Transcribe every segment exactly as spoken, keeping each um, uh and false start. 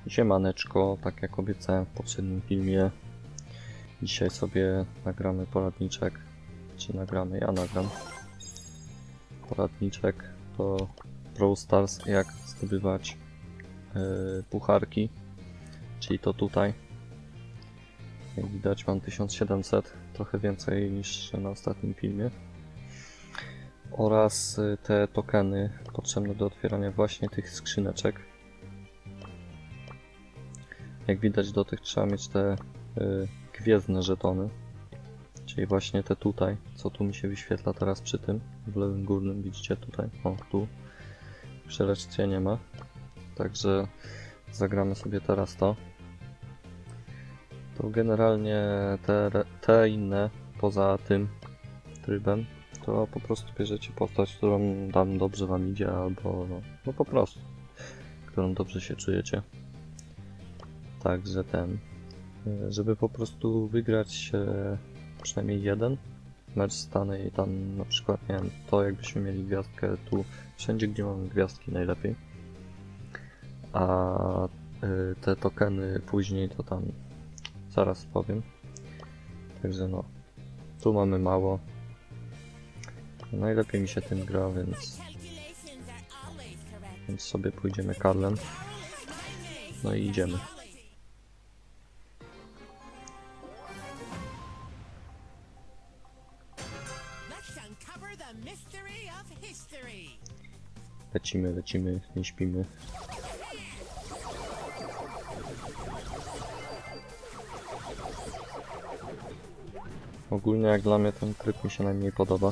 Siemaneczko, tak jak obiecałem w poprzednim filmie, dzisiaj sobie nagramy poradniczek, czy nagramy, ja nagram poradniczek do Brawl Stars, jak zdobywać yy, pucharki, czyli to tutaj. Jak widać mam tysiąc siedemset, trochę więcej niż na ostatnim filmie. Oraz te tokeny potrzebne do otwierania właśnie tych skrzyneczek. Jak widać, do tych trzeba mieć te y, gwiezdne żetony, czyli właśnie te tutaj, co tu mi się wyświetla teraz przy tym, w lewym górnym, widzicie tutaj, o tu, przeleczcie nie ma, także zagramy sobie teraz to. To generalnie te, te inne, poza tym trybem, to po prostu bierzecie postać, którą tam dobrze wam idzie, albo no, no po prostu, którą dobrze się czujecie. Także ten, żeby po prostu wygrać e, przynajmniej jeden mecz stany i tam na przykład, nie wiem, to jakbyśmy mieli gwiazdkę tu, wszędzie gdzie mamy gwiazdki najlepiej, a e, te tokeny później to tam zaraz powiem. Także no, tu mamy mało, najlepiej mi się tym gra, więc, więc sobie pójdziemy Karlem, no i idziemy. Lecimy, lecimy, nie śpimy. Ogólnie jak dla mnie ten tryb mi się najmniej podoba.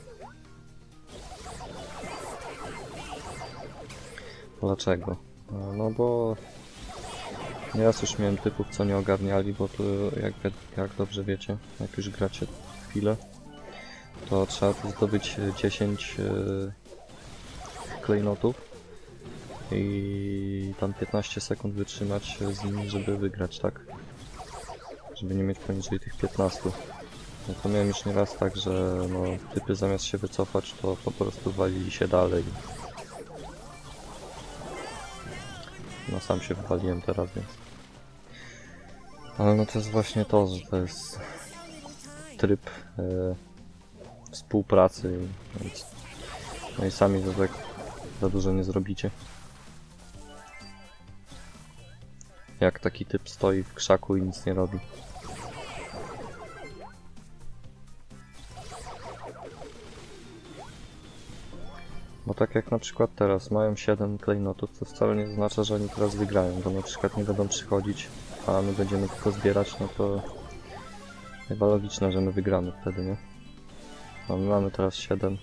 Dlaczego? No bo nieraz już miałem typów, co nie ogarniali, bo tu jak, jak dobrze wiecie, jak już gracie chwilę, to trzeba tu zdobyć dziesięć yy, klejnotów i tam piętnaście sekund wytrzymać z nimi, żeby wygrać, tak? Żeby nie mieć poniżej tych piętnastu. No to miałem już nieraz tak, że no, typy zamiast się wycofać, to po prostu walili się dalej. No sam się wywaliłem teraz, więc... Ale no to jest właśnie to, że to jest tryb e, współpracy, więc... No i sami to tak za dużo nie zrobicie. Jak taki typ stoi w krzaku i nic nie robi. Bo tak jak na przykład teraz mają siedem klejnotów, to wcale nie oznacza, że oni teraz wygrają, bo na przykład nie będą przychodzić, a my będziemy tylko zbierać, no to chyba logiczne, że my wygramy wtedy, nie? No my mamy teraz siedem.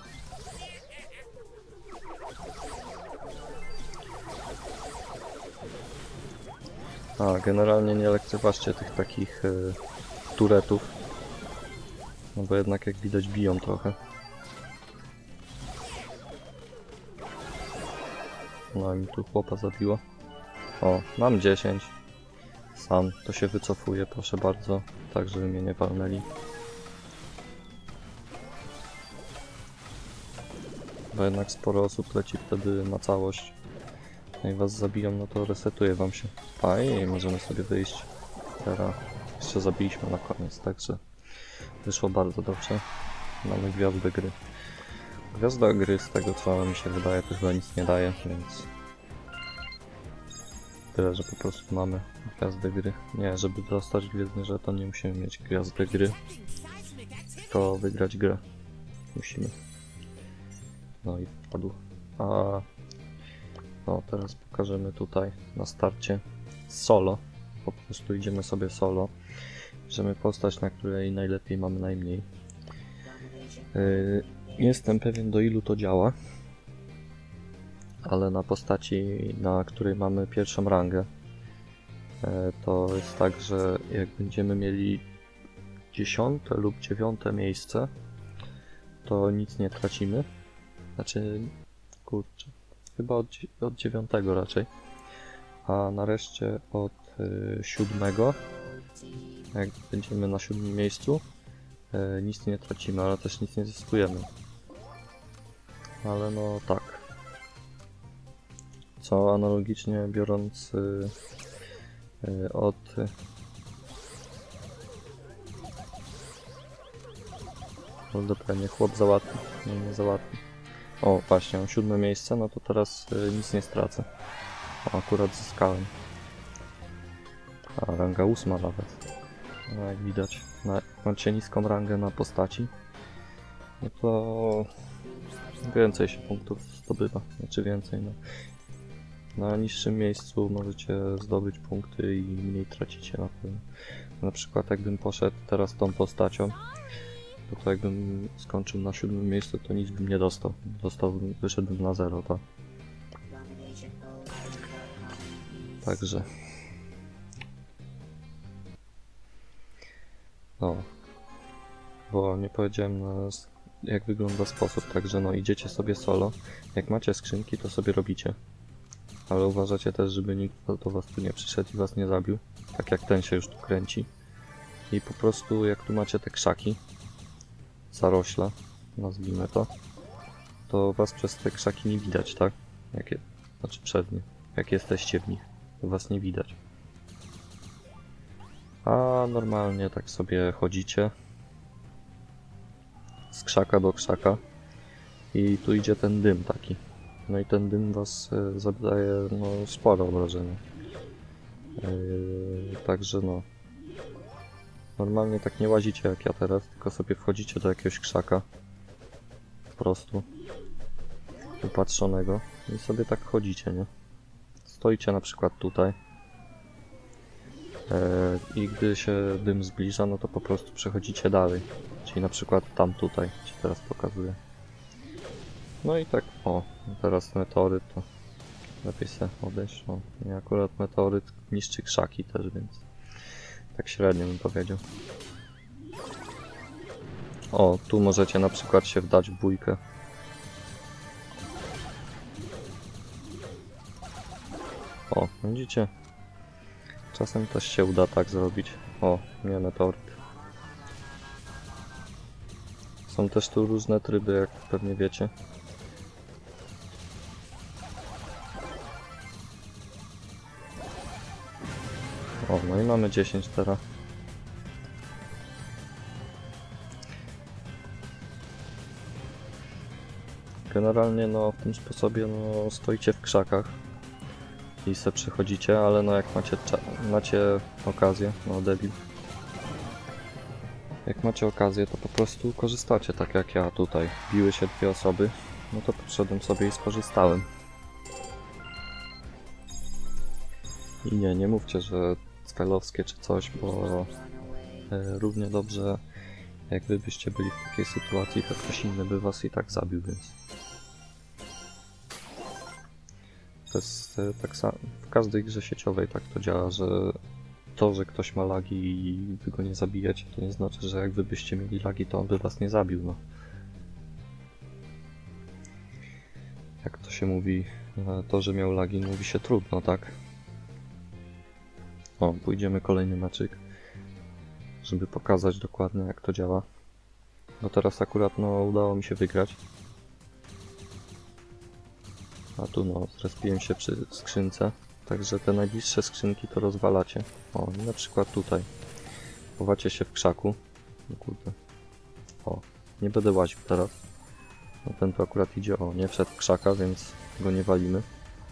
A, generalnie nie lekceważcie tych takich y, turetów, no bo jednak jak widać biją trochę. No i mi tu chłopa zabiło. O, mam dziesięć. Sam, to się wycofuje, proszę bardzo, tak żeby mnie nie walnęli. Bo jednak sporo osób leci wtedy na całość. Jak was zabiją, no to resetuje wam się. A i możemy sobie wyjść. Teraz jeszcze zabiliśmy na koniec, także wyszło bardzo dobrze. Mamy gwiazdę gry. Gwiazda gry, z tego co mi się wydaje, to chyba nic nie daje, więc... Tyle, że po prostu mamy gwiazdę gry. Nie, żeby dostać gwiezdny żeton, nie musimy mieć gwiazdy gry, tylko wygrać grę. Musimy. No i wpadł. A... No, teraz pokażemy tutaj na starcie solo. Po prostu idziemy sobie solo. Bierzemy postać, na której najlepiej mamy najmniej. Yy, jestem pewien, do ilu to działa. Ale na postaci, na której mamy pierwszą rangę, yy, to jest tak, że jak będziemy mieli dziesiąte lub dziewiąte miejsce, to nic nie tracimy. Znaczy, kurczę. Chyba od, od dziewiątego raczej, a nareszcie od y, siódmego, jak będziemy na siódmym miejscu, y, nic nie tracimy, ale też nic nie zyskujemy. Ale no tak. Co co, analogicznie biorąc yy, yy, od... Dobra, nie chłop załatwi, nie, nie załatwi. O, właśnie, mam siódme miejsce, no to teraz yy, nic nie stracę. O, akurat zyskałem. A, ranga ósma nawet. No, jak widać, na, jak macie niską rangę na postaci, no to więcej się punktów zdobywa, znaczy więcej, no. Na niższym miejscu możecie zdobyć punkty i mniej tracicie na pewno. Na przykład jakbym poszedł teraz tą postacią, to, to jakbym skończył na siódmym miejscu, to nic bym nie dostał. Dostałbym, wyszedłbym na zero, tak? Także... No, bo nie powiedziałem na jak wygląda sposób, także no idziecie sobie solo, jak macie skrzynki to sobie robicie, ale uważacie też, żeby nikt do was tu nie przyszedł i was nie zabił, tak jak ten się już tu kręci i po prostu jak tu macie te krzaki, zarośla, nazwijmy to, to was przez te krzaki nie widać, tak? Jakie, znaczy przez nie, jak jesteście w nich, to was nie widać. A normalnie tak sobie chodzicie z krzaka do krzaka i tu idzie ten dym taki. No i ten dym was y, zadaje no, spore obrażenia. Yy, także no. Normalnie tak nie łazicie jak ja teraz, tylko sobie wchodzicie do jakiegoś krzaka. Po prostu. Upatrzonego. I sobie tak chodzicie, nie? Stoicie na przykład tutaj. I gdy się dym zbliża, no to po prostu przechodzicie dalej. Czyli na przykład tam tutaj, ci teraz pokazuję. No i tak, o, teraz meteoryt, to lepiej się odejść. O, nie, akurat meteoryt niszczy krzaki też, więc tak średnio bym powiedział. O, tu możecie na przykład się wdać w bójkę. O, widzicie? Czasem też się uda tak zrobić. O, nie meteoryt. Są też tu różne tryby, jak pewnie wiecie. O, no i mamy dziesięć teraz. Generalnie no w tym sposobie no stoicie w krzakach i se przechodzicie, ale no jak macie, macie okazję, no debil. Jak macie okazję, to po prostu korzystacie, tak jak ja tutaj. Biły się dwie osoby, no to podszedłem sobie i skorzystałem. I nie, nie mówcie, że cfelowskie czy coś, bo e, równie dobrze jak wy byście byli w takiej sytuacji, to ktoś inny by was i tak zabił, więc... To jest e, tak samo, w każdej grze sieciowej tak to działa, że to, że ktoś ma lagi i wy go nie zabijecie, to nie znaczy, że jak wy byście mieli lagi, to on by was nie zabił, no. Jak to się mówi, to, że miał lagi, mówi się trudno, tak? O, pójdziemy kolejny meczyk, żeby pokazać dokładnie jak to działa. No teraz akurat no udało mi się wygrać. A tu no, zrespiłem się przy skrzynce, także te najbliższe skrzynki to rozwalacie. O, na przykład tutaj. Chowacie się w krzaku. No kurde. O, nie będę łaził teraz. No ten to akurat idzie, o, nie wszedł w krzaka, więc go nie walimy.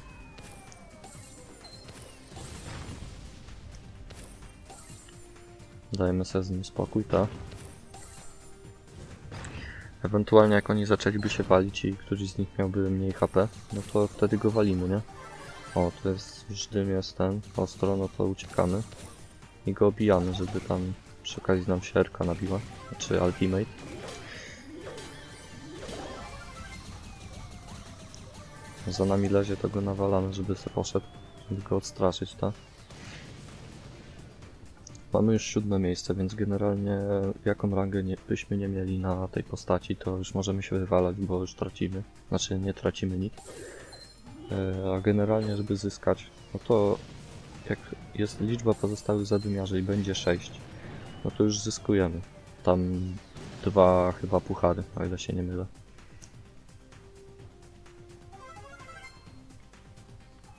Dajmy sobie z nim spokój, tak? Ewentualnie jak oni zaczęliby się walić i któryś z nich miałby mniej H P, no to wtedy go walimy, nie? O, to jest już dym jest ten, ostro, no to uciekamy. I go obijamy, żeby tam przy okazji nam się R K nabiła, znaczy ultimate. Za nami lezie, to go nawalamy, żeby sobie poszedł, żeby go odstraszyć, tak? Mamy już siódme miejsce, więc generalnie jaką rangę nie, byśmy nie mieli na tej postaci, to już możemy się wywalać, bo już tracimy. Znaczy nie tracimy nic. E, a generalnie, żeby zyskać, no to jak jest liczba pozostałych zadymiarzy i będzie sześć, no to już zyskujemy. Tam dwa chyba puchary, o ile się nie mylę.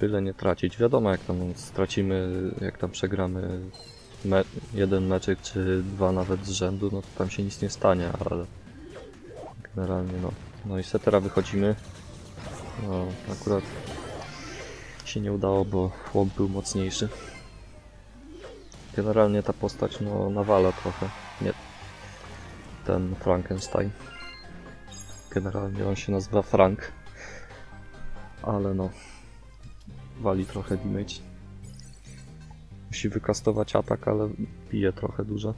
byle nie tracić. Wiadomo, jak tam stracimy, jak tam przegramy me jeden meczek czy dwa nawet z rzędu, no to tam się nic nie stanie, ale generalnie no. No i setera wychodzimy. No, akurat się nie udało, bo chłop był mocniejszy. Generalnie ta postać no nawala trochę. Nie. Ten Frankenstein. Generalnie on się nazywa Frank. Ale no. Wali trochę damage. Musi wykastować atak, ale bije trochę dużo.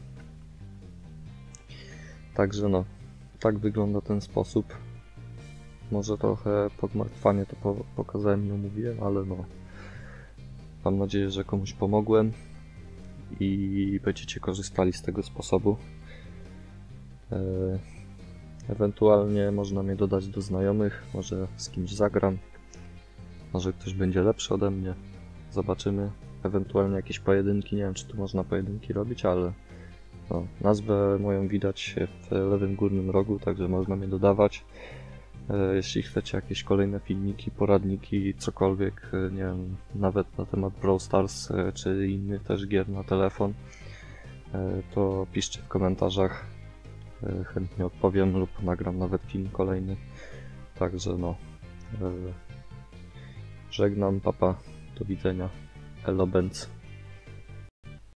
Także no. Tak wygląda ten sposób. Może trochę pogmatwanie to po pokazałem i omówiłem, ale no. Mam nadzieję, że komuś pomogłem i będziecie korzystali z tego sposobu. E ewentualnie można mnie dodać do znajomych, może z kimś zagram. Może ktoś będzie lepszy ode mnie. Zobaczymy. Ewentualnie jakieś pojedynki. Nie wiem, czy tu można pojedynki robić, ale no, nazwę moją widać w lewym górnym rogu, także można mnie dodawać. E, jeśli chcecie jakieś kolejne filmiki, poradniki, cokolwiek, e, nie wiem, nawet na temat Brawl Stars, e, czy innych też gier na telefon, e, to piszcie w komentarzach. E, chętnie odpowiem lub nagram nawet film kolejny. Także no. E, żegnam, papa, do widzenia. Elo Benz.